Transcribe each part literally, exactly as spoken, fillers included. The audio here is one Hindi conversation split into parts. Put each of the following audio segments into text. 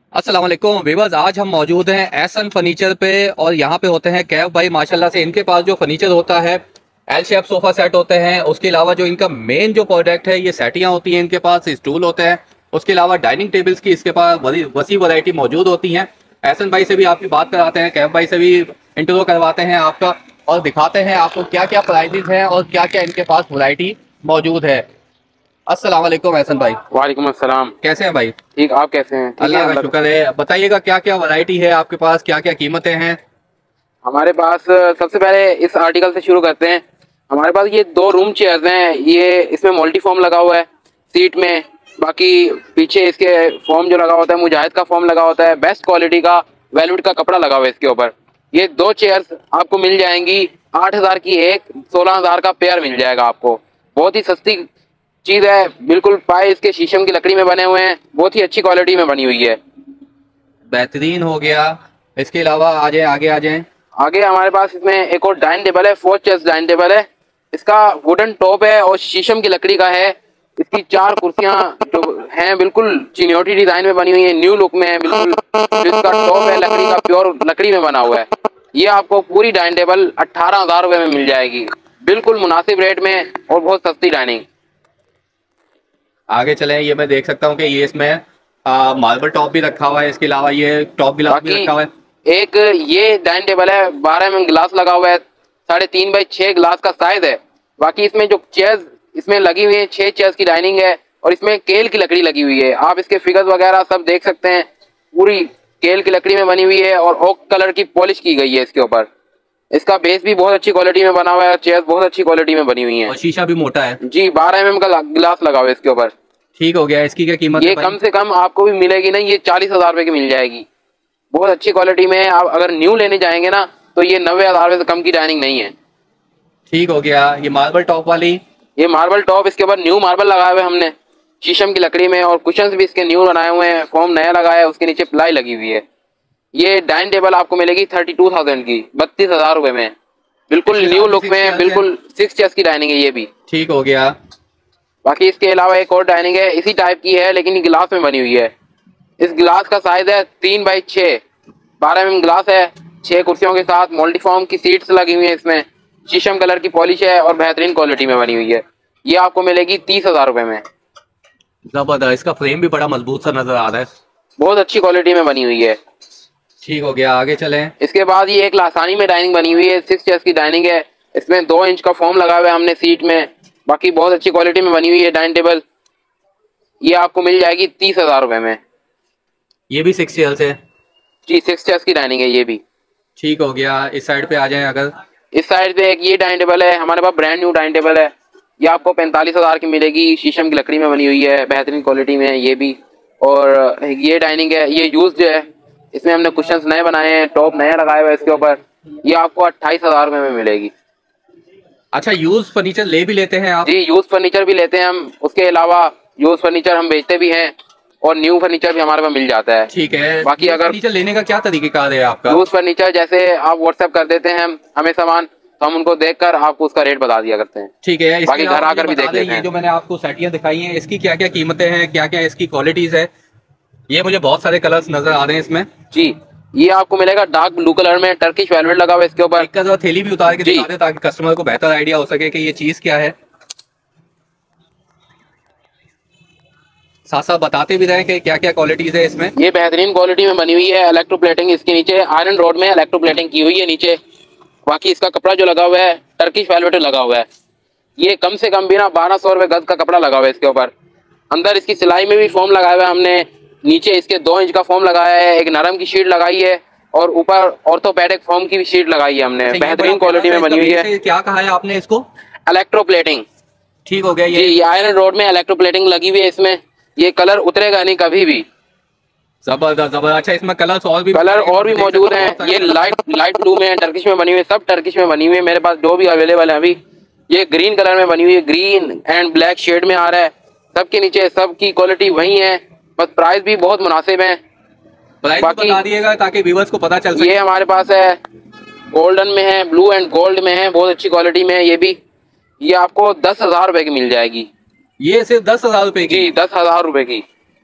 अस्सलाम वालेकुम वीवर्स, आज हम मौजूद हैं एहसन फर्नीचर पे और यहाँ पे होते हैं कैफ भाई। माशाल्लाह से इनके पास जो फर्नीचर होता है एल शेप सोफा सेट होते हैं। उसके अलावा जो इनका मेन जो प्रोडक्ट है ये सेटियाँ होती हैं, इनके पास स्टूल होते हैं। उसके अलावा डाइनिंग टेबल्स की इसके पास वसी वैरायटी मौजूद होती हैं। एहसन भाई से भी आपकी बात कराते हैं, कैफ भाई से भी इंटरव्यू करवाते हैं आपका और दिखाते हैं आपको क्या क्या प्राइजेज हैं और क्या क्या इनके पास वैरायटी मौजूद है। अस्सलाम वालेकुम एहसन भाई। वालेकुम अस्सलाम। कैसे हैं भाई? ठीक, आप कैसे हैं? अल्लाह का शुक्र है। बताइएगा क्या क्या वैरायटी है आपके पास, क्या क्या कीमतें हैं? हमारे पास सबसे पहले इस आर्टिकल से शुरू करते हैं। हमारे पास ये दो रूम चेयर्स हैं। ये इसमें मल्टी फॉर्म लगा हुआ है सीट में, बाकी पीछे इसके फॉर्म जो लगा होता है मुजाहिद का फॉर्म लगा होता है। बेस्ट क्वालिटी का वेलवेट का कपड़ा लगा हुआ है इसके ऊपर। ये दो चेयर्स आपको मिल जाएंगी आठ हजार की एक, सोलह हजार का पेयर मिल जाएगा आपको। बहुत ही सस्ती चीज है, बिल्कुल पाए इसके शीशम की लकड़ी में बने हुए हैं, बहुत ही अच्छी क्वालिटी में बनी हुई है। बेहतरीन हो गया। इसके अलावा आ जाए आगे आ जाए आगे हमारे पास इसमें एक और डाइनिंग टेबल है, फोर चेयर्स डाइनिंग टेबल है। इसका वुडन टॉप है और शीशम की लकड़ी का है। इसकी चार कुर्सियां जो हैं बिल्कुल चिन्योटी डिजाइन में बनी हुई है, न्यू लुक में है बिल्कुल। जो इसका टॉप है लकड़ी का, प्योर लकड़ी में बना हुआ है। ये आपको पूरी डाइनिंग टेबल अट्ठारह हजार रुपए में मिल जाएगी, बिल्कुल मुनासिब रेट में और बहुत सस्ती डाइनिंग। आगे चले। ये मैं देख सकता हूँ कि ये इसमें मार्बल टॉप भी रखा हुआ है। इसके अलावा ये टॉप गिलास भी रखा हुआ है। एक ये डाइनिंग टेबल है, बारह एम एम गिलास लगा हुआ है, साढ़े तीन बाई छह गिलास का साइज है। बाकी इसमें जो चेयर्स इसमें लगी हुई है, छह चेयर्स की डाइनिंग है और इसमें केल की लकड़ी लगी हुई है। आप इसके फिगर्स वगैरह सब देख सकते हैं, पूरी केल की लकड़ी में बनी हुई है और ओक कलर की पॉलिश की गई है इसके ऊपर। इसका बेस भी बहुत अच्छी क्वालिटी में बना हुआ है, चेयर्स बहुत अच्छी क्वालिटी में बनी हुई है और शीशा भी मोटा है जी। बारह एम एम का गिलास लगा हुआ है इसके ऊपर। ठीक हो गया। इसकी क्या कीमत ये है? कम से कम आपको भी मिलेगी नहीं, ये चालीस हजार रुपए की मिल जाएगी। बहुत अच्छी क्वालिटी में है। आप अगर न्यू लेने जाएंगे ना तो ये नब्बे हजार से कम की डाइनिंग नहीं है। ठीक हो गया। ये मार्बल टॉप वाली, ये मार्बल टॉप, इसके ऊपर न्यू मार्बल लगाए हुए हमने शीशम की लकड़ी में और कुशन्स भी इसके न्यू बनाए हुए हैं, फॉर्म नया लगाया है, उसके नीचे प्लाई लगी हुई है। ये डाइनिंग टेबल आपको मिलेगी थर्टी टू थाउजेंड की, बत्तीस हजार रुपए में, बिल्कुल न्यू लुक में, बिल्कुल सिक्स चेयर्स की डाइनिंग है ये भी। ठीक हो गया। बाकी इसके अलावा एक और डाइनिंग है, इसी टाइप की है लेकिन गिलास में बनी हुई है। इस गिलास का साइज है तीन बाई छः, बारह एम एम गिलास है, छह कुर्सियों के साथ मल्टीफॉर्म की सीट्स लगी हुई है, इसमें शीशम कलर की पॉलिश है और बेहतरीन क्वालिटी में बनी हुई है। ये आपको मिलेगी तीस हजार रुपए में। जबरदस्त। इसका फ्रेम भी बड़ा मजबूत सा नजर आ रहा है, बहुत अच्छी क्वालिटी में बनी हुई है। ठीक हो गया। आगे चलें। इसके बाद ये एक लासानी में डाइनिंग बनी हुई है, सिक्स चेयर्स की डाइनिंग है। इसमें दो इंच का फॉर्म लगा हुआ है हमने सीट में, बाकी बहुत अच्छी क्वालिटी में बनी हुई है डाइनिंग टेबल। ये आपको मिल जाएगी तीस हजार रुपए में। ये भी सिक्स चेयर्स है जी, सिक्स चेयर्स की डाइनिंग है ये भी। ठीक हो गया। इस साइड पे आ जाएं अगर। इस साइड पे एक ये डाइनिंग टेबल है, हमारे पास ब्रांड न्यू डाइनिंग टेबल है। ये आपको पैंतालीस हजार की मिलेगी, शीशम की लकड़ी में बनी हुई है, बेहतरीन क्वालिटी में है ये भी। और ये डाइनिंग है, ये यूज्ड है, इसमें हमने कुशन्स नए बनाए हैं, टॉप नया लगाया हुआ है इसके ऊपर। ये आपको अट्ठाईस हजार रुपए में मिलेगी। अच्छा, यूज फर्नीचर ले भी लेते हैं आप? जी, यूज फर्नीचर भी लेते हैं हम। उसके अलावा यूज फर्नीचर हम बेचते भी हैं और न्यू फर्नीचर भी हमारे पास मिल जाता है। ठीक है। बाकी अगर फर्नीचर लेने का क्या तरीकेकार है आपका? यूज फर्नीचर जैसे आप व्हाट्सएप कर देते हैं हमें सामान, तो हम उनको देखकर आपको उसका रेट बता दिया करते हैं। ठीक है। बाकी घर आकर भी देख लेते हैं। ये जो मैंने आपको सेटियां दिखाई हैं, इसकी क्या क्या कीमतें हैं, क्या क्या इसकी क्वालिटीज है? ये मुझे बहुत सारे कलर्स नजर आ रहे हैं इसमें। जी, ये आपको मिलेगा डार्क ब्लू कलर में, टर्किश वेलवेट लगा हुआ है इसके ऊपर। एक थैली भी उतार के दिखा दे ताकि कस्टमर को बेहतर आइडिया हो सके कि ये चीज क्या है। साथ साथ बताते भी रहे कि क्या क्या क्वालिटीज है इसमें। ये बेहतरीन क्वालिटी में बनी हुई है, इलेक्ट्रोप्लेटिंग इसके नीचे आयरन रोड में इलेक्ट्रोप्लेटिंग की हुई है नीचे। बाकी इसका कपड़ा जो लगा हुआ है टर्किश वेलवेट लगा हुआ है। ये कम से कम भी ना बारह सौ रुपए गज का कपड़ा लगा हुआ है इसके ऊपर। अंदर इसकी सिलाई में भी फॉर्म लगाया हुआ है हमने, नीचे इसके दो इंच का फॉर्म लगाया है, एक नरम की शीट लगाई है और ऊपर ऑर्थोपेडिक फॉर्म की भी शीट लगाई है हमने, बेहतरीन क्वालिटी में बनी हुई है। क्या कहा है आपने इसको? इलेक्ट्रोप्लेटिंग। ठीक हो गया। ये ये आयरन रोड में इलेक्ट्रोप्लेटिंग लगी हुई है इसमें। ये कलर उतरेगा नहीं कभी भी। जबरदस्त जबरदस्त। अच्छा, इसमें कलर और भी कलर और भी मौजूद हैं। ये लाइट लाइट ब्लू में, टर्किश में बनी हुई है, सब टर्किश में बनी हुई है मेरे पास जो भी अवेलेबल है अभी। ये ग्रीन कलर में बनी हुई है, ग्रीन एंड ब्लैक शेड में आ रहा है। सबके नीचे सबकी क्वालिटी वही है, बस प्राइस भी बहुत मुनासिब है। प्राइस बता दिएगा ताकि व्यूअर्स को पता चल सके। ये हमारे पास है गोल्डन में है, ब्लू एंड गोल्ड में है, बहुत अच्छी क्वालिटी में है ये भी। ये आपको दस हजार रुपए की मिल जाएगी। ये सिर्फ दस हजार रुपए की? जी, दस हजार रुपए की।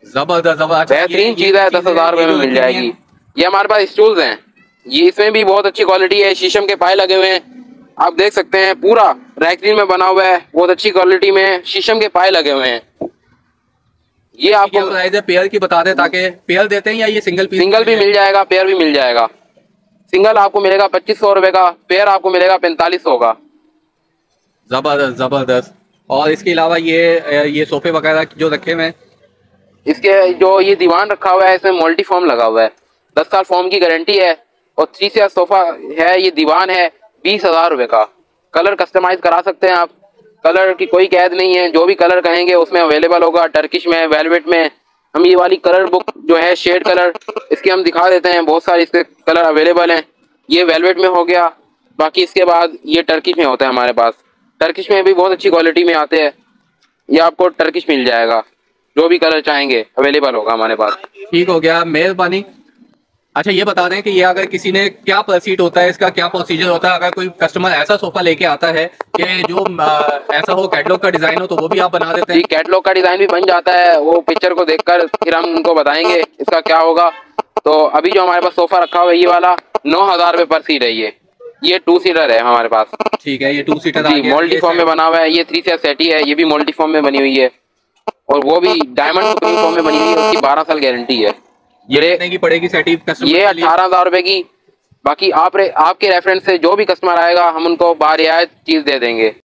जबरदस्त जबरदस्त। बेहतरीन चीज है, दस हजार रुपए में मिल जाएगी। ये हमारे पास स्टूल्स हैं, ये इसमें भी बहुत अच्छी क्वालिटी है, शीशम के पाए लगे हुए हैं, आप देख सकते हैं, पूरा रैक्सीन में बना हुआ है, बहुत अच्छी क्वालिटी में शीशम के पाए लगे हुए हैं। ये आपको प्राइस है पेयर की बता दें, ताकि पेयर देते हैं या ये सिंगल पीस? सिंगल भी मिल जाएगा, पेयर भी मिल जाएगा। सिंगल आपको मिलेगा पच्चीस सौ रुपए का, पेयर आपको मिलेगा पैंतालीस सौ का। जबरदस्त जबरदस्त। और इसके अलावा ये ये सोफे वगैरह जो रखे हुए हैं, इसके जो ये दीवान रखा हुआ है इसमें मल्टी फॉर्म लगा हुआ है, दस साल फॉर्म की गारंटी है, और थ्री चेयर सोफा है, ये दीवान है बीस हजार रुपए का। कलर कस्टमाइज करा सकते हैं आप, कलर की कोई कैद नहीं है, जो भी कलर कहेंगे उसमें अवेलेबल होगा। टर्किश में, वेलवेट में, हम ये वाली कलर बुक जो है शेड कलर इसके हम दिखा देते हैं, बहुत सारे इसके कलर अवेलेबल हैं। ये वेलवेट में हो गया, बाकी इसके बाद ये टर्किश में होता है हमारे पास, टर्किश में भी बहुत अच्छी क्वालिटी में आते हैं, ये आपको टर्किश मिल जाएगा, जो भी कलर चाहेंगे अवेलेबल होगा हमारे पास। ठीक हो गया, मेहरबानी। अच्छा ये बता दें कि ये अगर किसी ने क्या प्रोसीड होता है, इसका क्या प्रोसीजर होता है, अगर कोई कस्टमर ऐसा सोफा लेके आता है कि जो आ, ऐसा हो कैटलॉग का डिजाइन हो, तो वो भी आप बना देते हैं? जी, कैटलॉग का डिजाइन भी बन जाता है, वो पिक्चर को देखकर फिर हम उनको बताएंगे इसका क्या होगा। तो अभी जो हमारे पास सोफा रखा हुआ है ये वाला नौ हजार रुपए पर सीट है, ये ये टू सीटर है हमारे पास। ठीक है, ये टू सीटर मल्टी फॉर्म में बना हुआ है, ये थ्री सीटर सेटी है, ये भी मल्टी फॉर्म में बनी हुई है, और वो भी डायमंड सुप्रीम फॉर्म में बनी हुई है, उसकी बारह साल गारंटी है। ये कितने की पड़ेगी सेटी कस्टमर? ये अठारह हजार रुपए की। बाकी आप रे, आपके रेफरेंस से जो भी कस्टमर आएगा हम उनको बारियात चीज दे देंगे।